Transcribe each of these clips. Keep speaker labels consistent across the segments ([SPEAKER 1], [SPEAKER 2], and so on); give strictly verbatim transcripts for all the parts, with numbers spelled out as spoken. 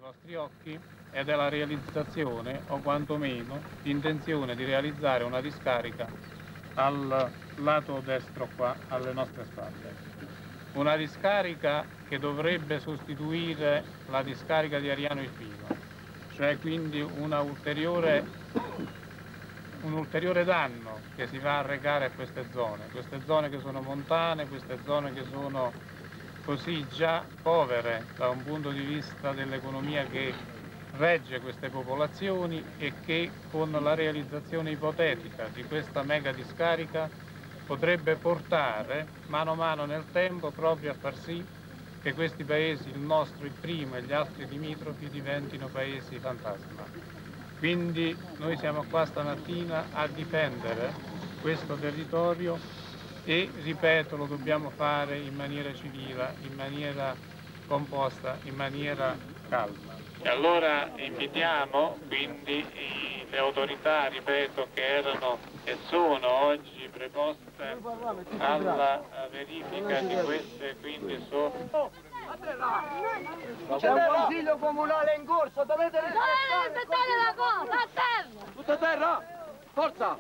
[SPEAKER 1] vostri occhi è della realizzazione, o quantomeno l'intenzione di realizzare una discarica al lato destro qua, alle nostre spalle. Una discarica che dovrebbe sostituire la discarica di Ariano Irpino, cioè quindi una ulteriore, un ulteriore danno che si va a recare a queste zone, queste zone che sono montane, queste zone che sono così già povere da un punto di vista dell'economia che regge queste popolazioni, e che con la realizzazione ipotetica di questa mega discarica potrebbe portare mano a mano nel tempo proprio a far sì che questi paesi, il nostro, il primo e gli altri limitrofi, diventino paesi fantasma. Quindi noi siamo qua stamattina a difendere questo territorio e, ripeto, lo dobbiamo fare in maniera civile, in maniera composta, in maniera calma. E allora invitiamo quindi le autorità, ripeto, che erano e sono oggi preposte alla verifica di queste, quindi sono...
[SPEAKER 2] C'è un consiglio comunale in corso, dovete rispettare...
[SPEAKER 3] Dovete rispettare la cosa, a terra!
[SPEAKER 2] Tutta a terra! Forza!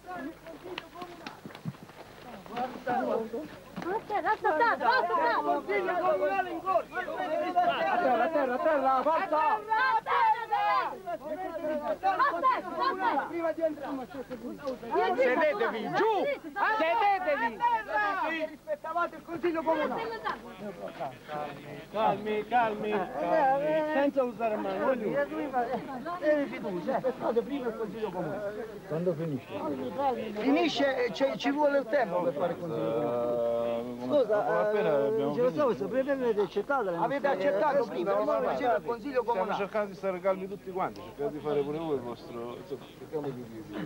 [SPEAKER 3] A terra, a terra, a terra!
[SPEAKER 2] Consiglio comunale in corso! A terra, a terra, a terra, forza!
[SPEAKER 3] A terra,
[SPEAKER 2] Prima di entrare!
[SPEAKER 3] sedetevi, giù!
[SPEAKER 2] Sedetevi! Rispettavate il consiglio comunale! Calmi, calmi, calmi, senza usare mano, voglio. Devi fiducia, aspettate prima il consiglio comunale.
[SPEAKER 4] Quando finisce?
[SPEAKER 2] Finisce, ci vuole il tempo per fare il consiglio comunale. Scusa, eh, ce lo stavo sapendo, avete accettato? Avete accettato prima, ora faceva il consiglio comunale.
[SPEAKER 4] Stiamo cercando di stare calmi tutti quanti, cercate di fare pure voi il vostro... Insomma, cerchiamo di...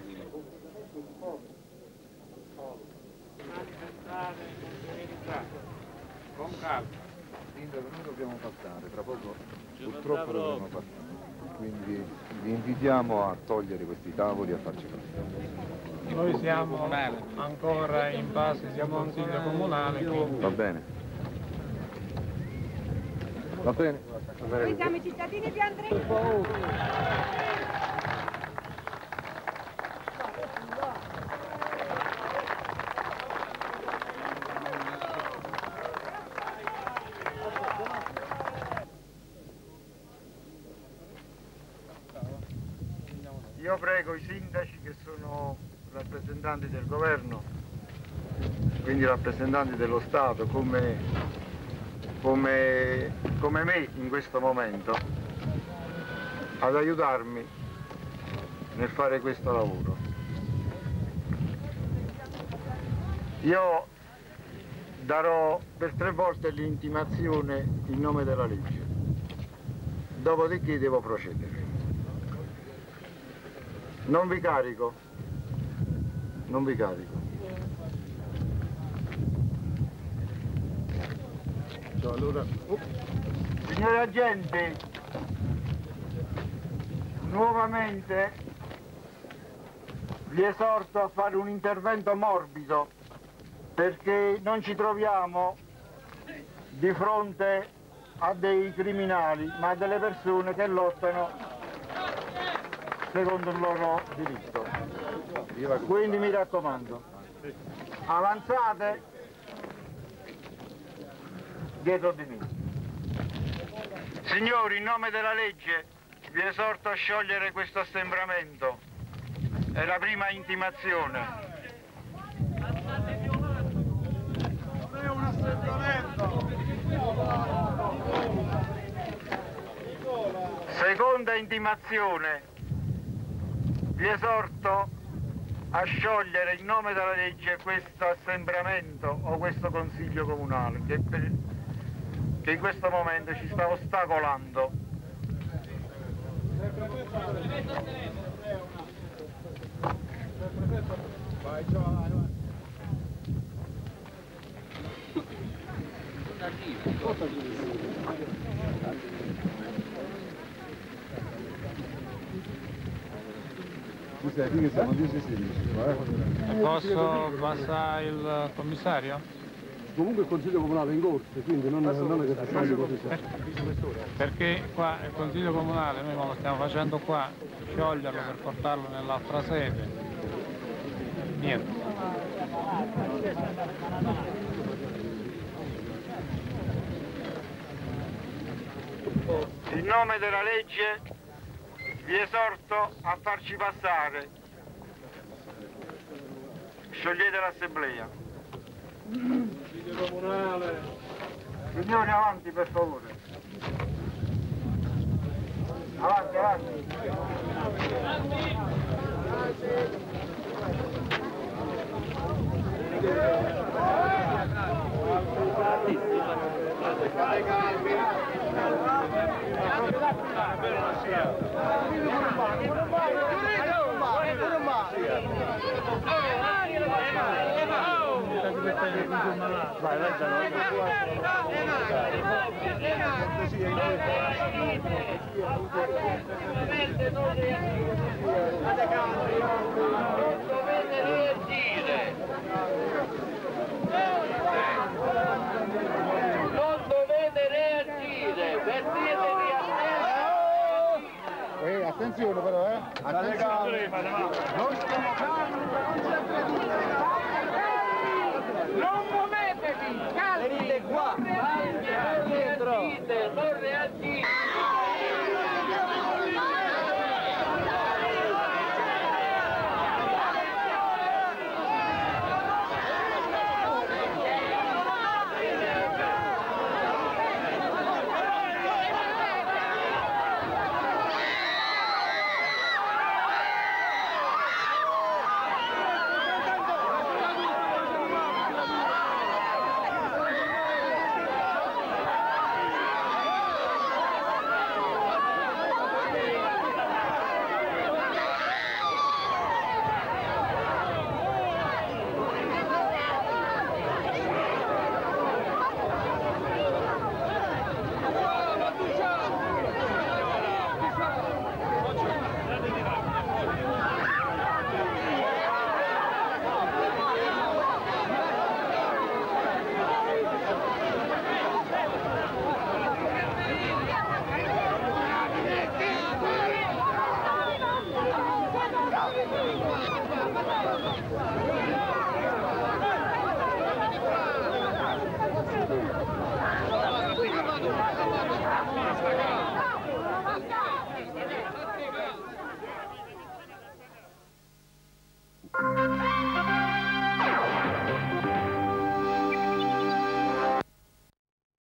[SPEAKER 1] manifestare serenità, con calma.
[SPEAKER 4] Sindaco, noi dobbiamo passare, tra poco purtroppo dobbiamo passare. Quindi vi invitiamo a togliere questi tavoli e a farci passare.
[SPEAKER 1] Noi siamo ancora in fase di consiglio comunale.
[SPEAKER 4] Va bene. Va bene.
[SPEAKER 5] Noi siamo i cittadini di Andrea.
[SPEAKER 6] Io prego i sindaci, che sono rappresentanti del governo, quindi rappresentanti dello Stato, come, come, come me in questo momento, ad aiutarmi nel fare questo lavoro. Io darò per tre volte l'intimazione in nome della legge, dopodiché devo procedere. Non vi carico, non vi carico.
[SPEAKER 4] Allora... Oh.
[SPEAKER 6] Signori agenti, nuovamente vi esorto a fare un intervento morbido, perché non ci troviamo di fronte a dei criminali, ma a delle persone che lottano secondo il loro diritto. Quindi mi raccomando, avanzate dietro di me. Signori, in nome della legge vi esorto a sciogliere questo assembramento. È la prima intimazione. Non è un assembramento. Seconda intimazione. Vi esorto a sciogliere in nome della legge questo assembramento o questo consiglio comunale che, per, che in questo momento ci sta ostacolando.
[SPEAKER 1] Posso passare il commissario?
[SPEAKER 7] Comunque il Consiglio Comunale è in corso, quindi non, non è che si scioglie così.
[SPEAKER 1] Perché qua il Consiglio Comunale, noi lo stiamo facendo qua, scioglierlo per portarlo nell'altra sede. Niente.
[SPEAKER 6] In nome della legge vi esorto a farci passare. Sciogliete l'assemblea. Signori, avanti per favore. Avanti, avanti.
[SPEAKER 2] Vai, vai,
[SPEAKER 8] non dovete reagire, mettetevi a terra.
[SPEAKER 6] Eh, attenzione però, eh! Attenzione! Noi stiamo
[SPEAKER 8] Non muovetevi, calmi!